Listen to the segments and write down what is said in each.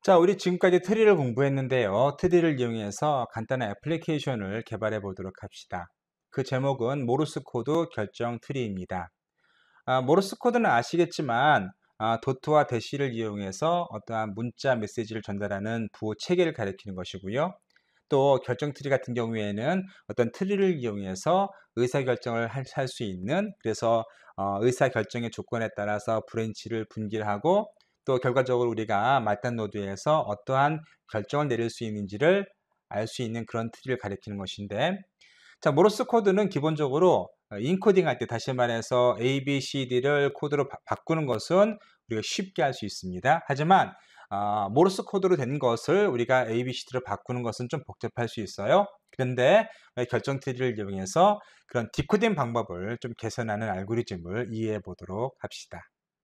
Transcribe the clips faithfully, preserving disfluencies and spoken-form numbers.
자, 우리 지금까지 트리를 공부했는데요. 트리를 이용해서 간단한 애플리케이션을 개발해 보도록 합시다. 그 제목은 모르스 코드 결정 트리입니다. 아, 모르스 코드는 아시겠지만 아, 도트와 대시를 이용해서 어떠한 문자 메시지를 전달하는 부호 체계를 가리키는 것이고요. 또 결정 트리 같은 경우에는 어떤 트리를 이용해서 의사결정을 할 수 있는, 그래서 어, 의사결정의 조건에 따라서 브랜치를 분기하고 또 결과적으로 우리가 말단 노드에서 어떠한 결정을 내릴 수 있는지를 알 수 있는 그런 트리를 가리키는 것인데, 자, 모르스 코드는 기본적으로 인코딩 할 때, 다시 말해서 A, B, C, D를 코드로 바, 바꾸는 것은 우리가 쉽게 할 수 있습니다. 하지만 어, 모르스 코드로 된 것을 우리가 A, B, C, D로 바꾸는 것은 좀 복잡할 수 있어요. 그런데 결정 트리를 이용해서 그런 디코딩 방법을 좀 개선하는 알고리즘을 이해해 보도록 합시다.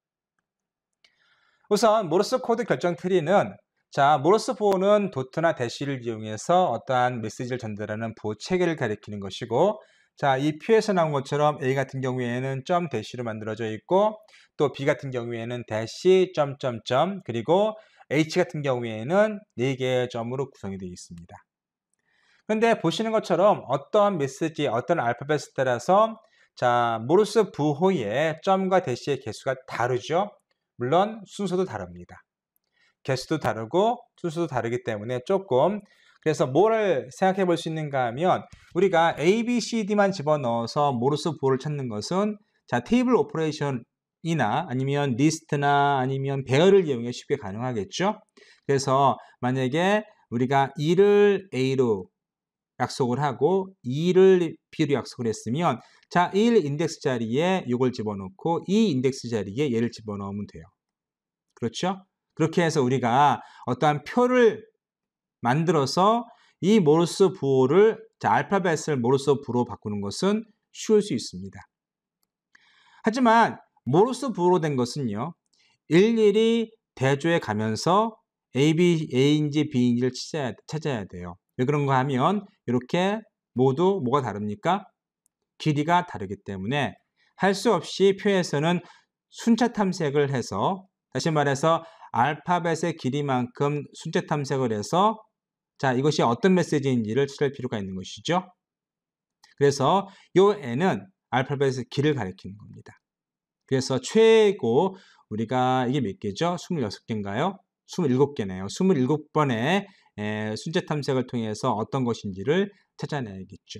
우선 모르스 코드 결정 트리는, 자, 모르스 부호는 도트나 대시를 이용해서 어떠한 메시지를 전달하는 부호 체계를 가리키는 것이고, 자, 이 표에서 나온 것처럼 A 같은 경우에는 점 대시로 만들어져 있고, 또 B 같은 경우에는 대시 점점점, 그리고 H 같은 경우에는 네 개의 점으로 구성이 되어 있습니다. 그런데 보시는 것처럼 어떠한 메시지, 어떤 알파벳에 따라서 자, 모르스 부호의 점과 대시의 개수가 다르죠. 물론 순서도 다릅니다. 개수도 다르고 순서도 다르기 때문에 조금, 그래서 뭐를 생각해 볼 수 있는가 하면, 우리가 A, B, C, D만 집어넣어서 모르스 부호를 찾는 것은 자, 테이블 오퍼레이션이나 아니면 리스트나 아니면 배열을 이용해 쉽게 가능하겠죠. 그래서 만약에 우리가 이를 A로 약속을 하고 이를 B로 약속을 했으면, 자, 일 인덱스 자리에 이걸 집어넣고 이 인덱스 자리에 얘를 집어넣으면 돼요. 그렇죠? 그렇게 해서 우리가 어떠한 표를 만들어서 이 모르스 부호를, 자, 알파벳을 모르스 부호로 바꾸는 것은 쉬울 수 있습니다. 하지만 모르스 부호로 된 것은요, 일일이 대조해 가면서 A, B, A인지 B인지를 찾아야, 찾아야 돼요. 왜 그런가 하면 이렇게 모두 뭐가 다릅니까? 길이가 다르기 때문에 할 수 없이 표에서는 순차 탐색을 해서, 다시 말해서 알파벳의 길이만큼 순차 탐색을 해서, 자, 이것이 어떤 메시지인지를 찾을 필요가 있는 것이죠. 그래서 이 N은 알파벳의 길을 가리키는 겁니다. 그래서 최고 우리가 이게 몇 개죠? 스물여섯 개인가요? 스물일곱 개네요. 스물일곱 번의 순차 탐색을 통해서 어떤 것인지를 찾아내야겠죠.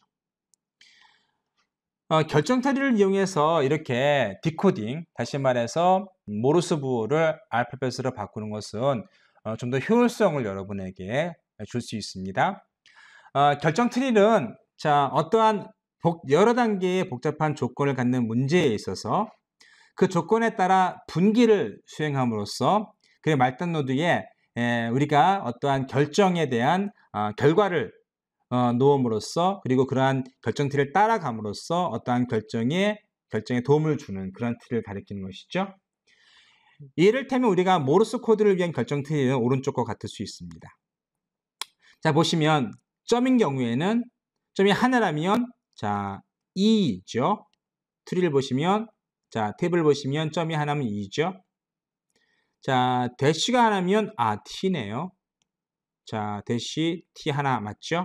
어, 결정 트리를 이용해서 이렇게 디코딩, 다시 말해서 모르스 부호를 알파벳으로 바꾸는 것은 어, 좀 더 효율성을 여러분에게 줄 수 있습니다. 어, 결정 트리는, 자, 어떠한 복, 여러 단계의 복잡한 조건을 갖는 문제에 있어서 그 조건에 따라 분기를 수행함으로써 그 말단 노드에 에, 우리가 어떠한 결정에 대한 어, 결과를 어, 놓음으로써, 그리고 그러한 결정 트리를 따라감으로써 어떠한 결정에 결정에 도움을 주는 그런 트리를 가리키는 것이죠. 이를테면 우리가 모르스 코드를 위한 결정 트리는 오른쪽과 같을 수 있습니다. 자, 보시면 점인 경우에는 점이 하나라면 자, 이죠. 트리를 보시면, 자, 탭을 보시면 점이 하나면 이죠. 자, 대시가 하나면 아, T네요. 자, 대시 T 하나 맞죠?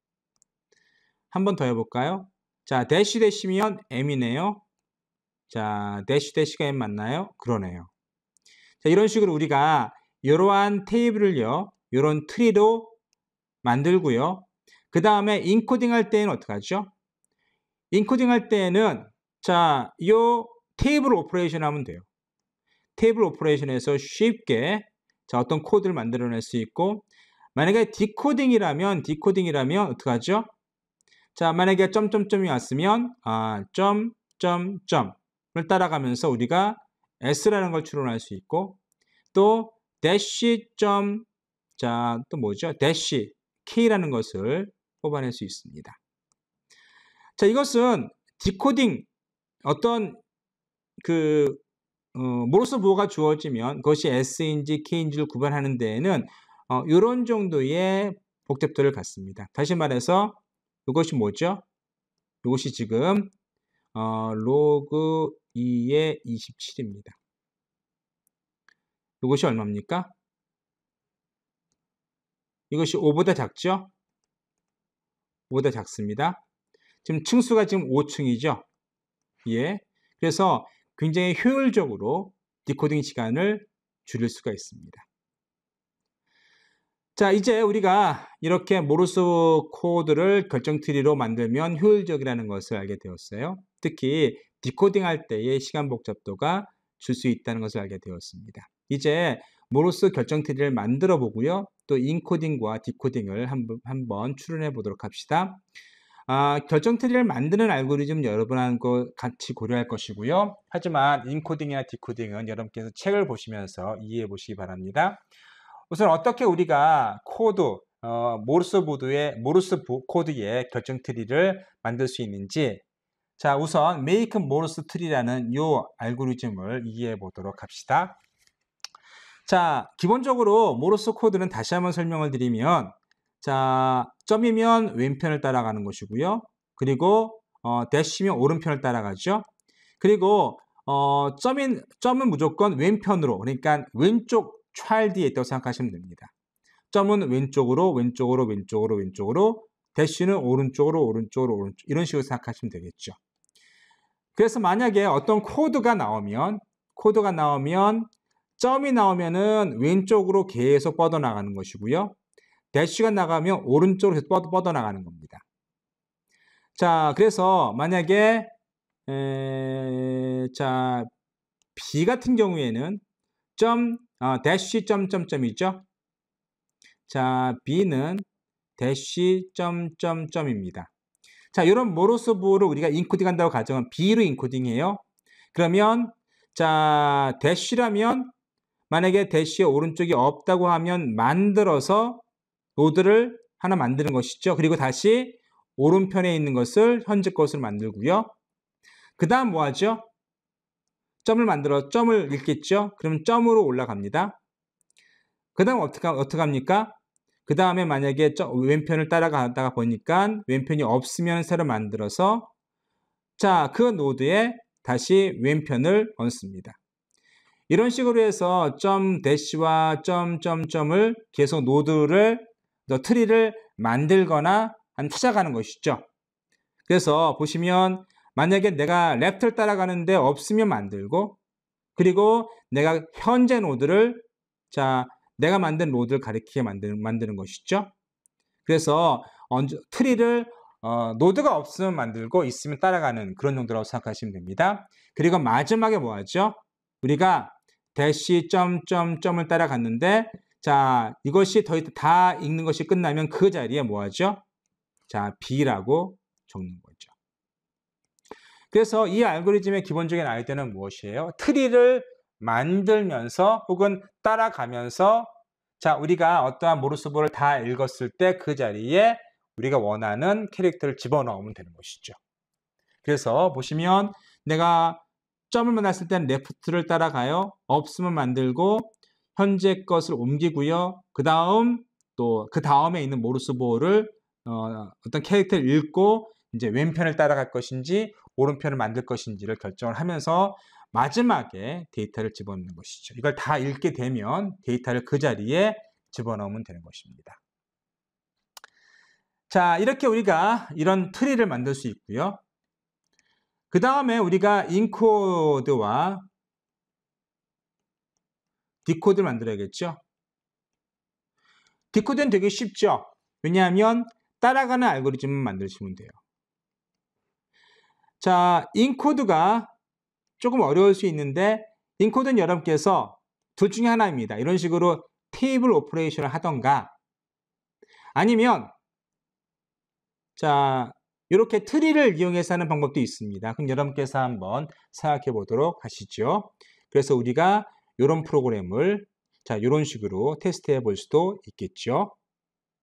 한 번 더 해볼까요? 자, 대시 대시면 M이네요. 자, 대시 대시가 M 맞나요? 그러네요. 자, 이런 식으로 우리가 이러한 테이블을요, 이런 트리로 만들고요. 그 다음에 인코딩 할 때는 어떻게 하죠? 인코딩 할 때는, 자, 이 테이블 오퍼레이션 하면 돼요. 테이블 오퍼레이션에서 쉽게, 자, 어떤 코드를 만들어낼 수 있고, 만약에 디코딩이라면, 디코딩이라면 어떻게 하죠? 자, 만약에 점점점이 왔으면 아, 점, 점, 점을 따라가면서 우리가 S라는 걸 추론할 수 있고, 또 대시 점, 자, 또 뭐죠? 대시 K라는 것을 뽑아낼 수 있습니다. 자, 이것은 디코딩, 어떤 그 어, 모르스 부호가 주어지면 그것이 S인지 K인지를 구분하는 데에는 어, 이런 정도의 복잡도를 갖습니다. 다시 말해서 이것이 뭐죠? 이것이 지금 어, 로그 이의 이십칠입니다. 이것이 얼마입니까? 이것이 오보다 작죠? 오보다 작습니다. 지금 층수가 지금 오 층이죠? 예. 그래서 굉장히 효율적으로 디코딩 시간을 줄일 수가 있습니다. 자, 이제 우리가 이렇게 모르스 코드를 결정 트리로 만들면 효율적이라는 것을 알게 되었어요. 특히 디코딩 할 때의 시간 복잡도가 줄 수 있다는 것을 알게 되었습니다. 이제 모르스 결정 트리를 만들어 보고요. 또 인코딩과 디코딩을 한번, 한번 추론해 보도록 합시다. 아, 결정 트리를 만드는 알고리즘 여러분하고 같이 고려할 것이고요. 하지만 인코딩이나 디코딩은 여러분께서 책을 보시면서 이해해 보시기 바랍니다. 우선 어떻게 우리가 코드, 어, 모르스 보드의, 모르스 코드의 결정 트리를 만들 수 있는지, 자, 우선 make 모르스 트리라는 이 알고리즘을 이해해 보도록 합시다. 자, 기본적으로 모르스 코드는 다시 한번 설명을 드리면, 자, 점이면 왼편을 따라가는 것이고요. 그리고 어, 대시면 오른편을 따라가죠. 그리고 어, 점인, 점은 무조건 왼편으로, 그러니까 왼쪽 차일드에 있다고 생각하시면 됩니다. 점은 왼쪽으로, 왼쪽으로, 왼쪽으로, 왼쪽으로, 대시는 오른쪽으로, 오른쪽으로, 오른쪽, 이런 식으로 생각하시면 되겠죠. 그래서 만약에 어떤 코드가 나오면, 코드가 나오면, 점이 나오면은 왼쪽으로 계속 뻗어나가는 것이고요. 대시가 나가면 오른쪽으로 계속 뻗어, 뻗어나가는 겁니다. 자, 그래서 만약에, 에, 자, B 같은 경우에는 점, 어, 대시 점점점이죠. 자, B는 대시 점점점입니다. 자, 이런 모르스부를 우리가 인코딩 한다고 가정은 B로 인코딩해요. 그러면 자, 대시라면 만약에 대시의 오른쪽이 없다고 하면 만들어서 노드를 하나 만드는 것이죠. 그리고 다시 오른편에 있는 것을 현재 것을 만들고요. 그 다음 뭐 하죠? 점을 만들어 점을 읽겠죠. 그러면 점으로 올라갑니다. 그 다음 어떻게, 어떻게 합니까? 그 다음에 만약에 왼편을 따라가다가 보니까 왼편이 없으면 새로 만들어서 자, 그 노드에 다시 왼편을 얹습니다. 이런 식으로 해서 점 대시와 점 점점을 계속 노드를 트리를 만들거나 찾아가는 것이죠. 그래서 보시면 만약에 내가 레프트를 따라가는데 없으면 만들고, 그리고 내가 현재 노드를 자 내가 만든 노드를 가리키게 만드는, 만드는 것이죠. 그래서 트리를 어, 노드가 없으면 만들고 있으면 따라가는 그런 정도라고 생각하시면 됩니다. 그리고 마지막에 뭐 하죠? 우리가 대시 점점점을 따라갔는데 자, 이것이 더 다 읽는 것이 끝나면 그 자리에 뭐 하죠? 자, B라고 적는 거죠. 그래서 이 알고리즘의 기본적인 아이디어는 무엇이에요? 트리를 만들면서 혹은 따라가면서 자, 우리가 어떠한 모르스부를 다 읽었을 때 그 자리에 우리가 원하는 캐릭터를 집어넣으면 되는 것이죠. 그래서 보시면 내가 점을 만났을 때는 레프트를 따라가요. 없으면 만들고 현재 것을 옮기고요. 그 다음 또 그 다음에 있는 모르스부를 어, 어떤 캐릭터를 읽고 이제 왼편을 따라갈 것인지 오른편을 만들 것인지를 결정을 하면서 마지막에 데이터를 집어넣는 것이죠. 이걸 다 읽게 되면 데이터를 그 자리에 집어넣으면 되는 것입니다. 자, 이렇게 우리가 이런 트리를 만들 수 있고요. 그 다음에 우리가 인코드와 디코드를 만들어야겠죠. 디코드는 되게 쉽죠. 왜냐하면 따라가는 알고리즘을 만드시면 돼요. 자, 인코드가 조금 어려울 수 있는데 인코드는 여러분께서 둘 중에 하나입니다. 이런 식으로 테이블 오퍼레이션을 하던가 아니면 자, 이렇게 트리를 이용해서 하는 방법도 있습니다. 그럼 여러분께서 한번 생각해 보도록 하시죠. 그래서 우리가 이런 프로그램을 자, 이런 식으로 테스트해 볼 수도 있겠죠.